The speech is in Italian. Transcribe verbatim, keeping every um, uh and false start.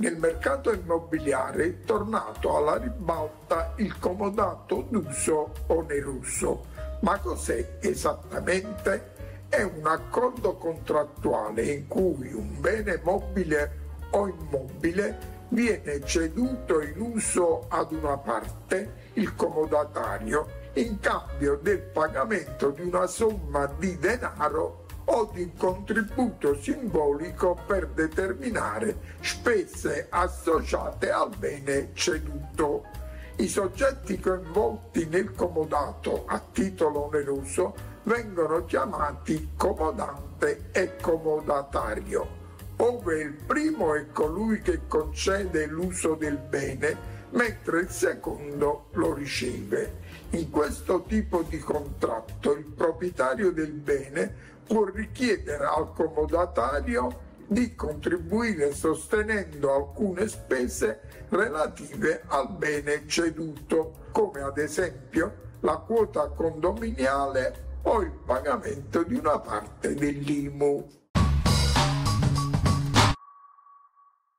Nel mercato immobiliare è tornato alla ribalta il comodato d'uso oneroso. Ma cos'è esattamente? È un accordo contrattuale in cui un bene mobile o immobile viene ceduto in uso ad una parte, il comodatario, in cambio del pagamento di una somma di denaro o di un contributo simbolico per determinare spese associate al bene ceduto. I soggetti coinvolti nel comodato a titolo oneroso vengono chiamati comodante e comodatario, ove il primo è colui che concede l'uso del bene, mentre il secondo lo riceve. In questo tipo di contratto il proprietario del bene può richiedere al comodatario di contribuire sostenendo alcune spese relative al bene ceduto, come ad esempio la quota condominiale o il pagamento di una parte dell'I M U.